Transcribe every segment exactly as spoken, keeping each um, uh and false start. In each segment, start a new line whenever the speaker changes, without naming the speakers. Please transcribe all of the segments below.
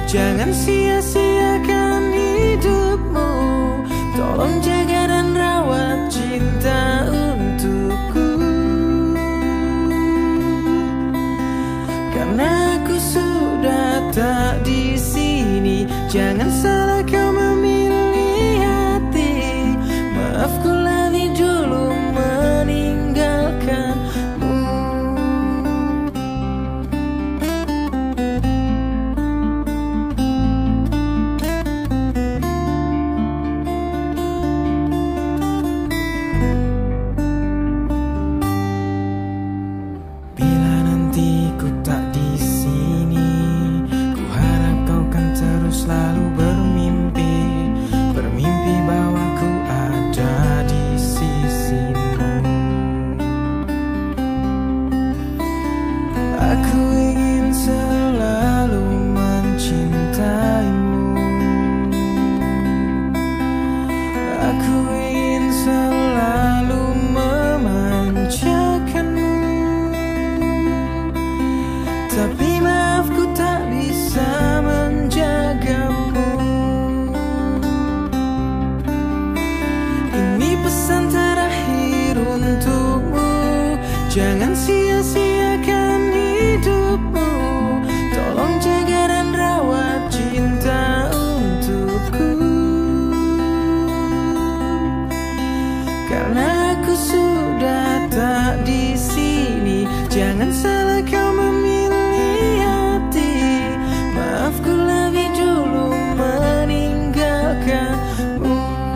Jangan sia-siakan hidupmu. Tolong jaga dan rawat cinta untukku. Karena aku sudah tak di sini. Jangan salah kau memilih hati. Maafku lebih dulu meninggalkanmu. Bila nanti ku tak di sini, ku harap kau kan terus selalu bermimpi, bermimpi bahwa ku ada di sisimu. Aku ingin selalu mencintaimu. Aku ingin selalu memanjakanmu. Tapi maaf ku tak bisa menjagamu. Ini pesan terakhir untukmu. Jangan sia-siakan hidupmu. Tolong jaga dan rawat cinta untukku. Karena aku sudah tak di sini. Jangan salah kau memilih hati. Maafku lebih dulu meninggalkanmu.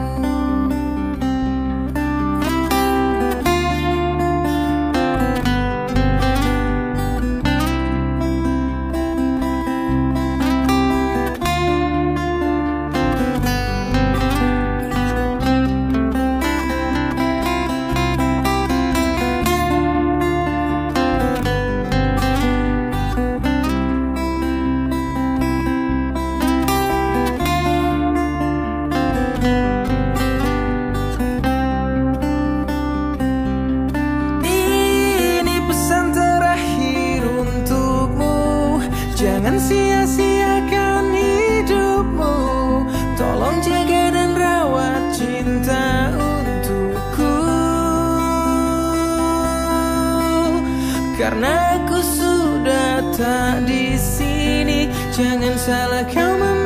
Jangan sia-siakan hidupmu. Tolong jaga dan rawat cinta untukku. Karena aku sudah tak di sini. Jangan salah kau memilih